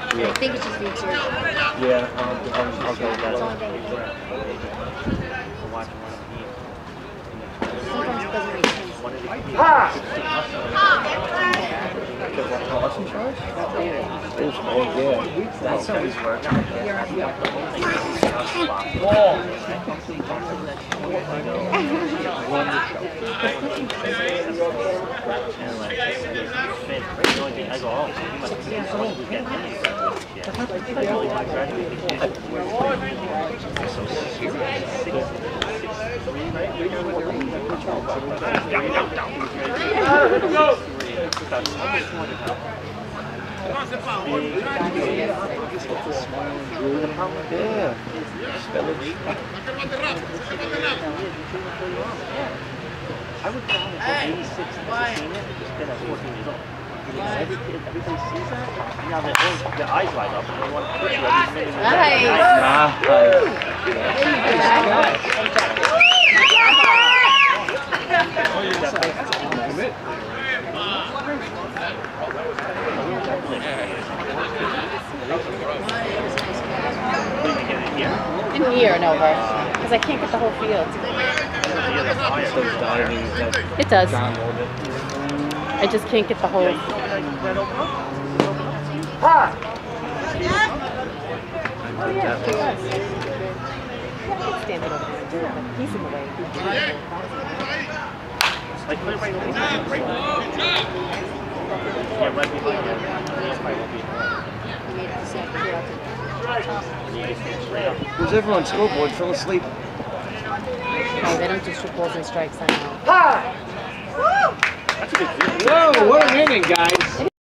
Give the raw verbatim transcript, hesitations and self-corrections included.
Yeah. I think it's just me too. Yeah, um, I'll, I'll go with that. Sometimes it doesn't make sense. Awesome charge? Oh, yeah. That's always worked. I go, oh, so you must be someone who's getting money. That's really my graduate. So serious. Yeah. I would call it eighty-six and seen it, just been at fourteen years old. Every kid, everybody sees that, now their, their eyes light up and they want to push you every minute. Nice. In here and over, because I can't get the whole field. It does. I just can't get the whole. Oh yeah, it does. Stand it over there. He's in the way. Like clear right over there. Right there. Yeah, right behind him. Who's everyone? Scoreboard fell asleep. Oh, they don't do strip balls and strikes, I know. That's a good deal. Whoa, what a inning, guys.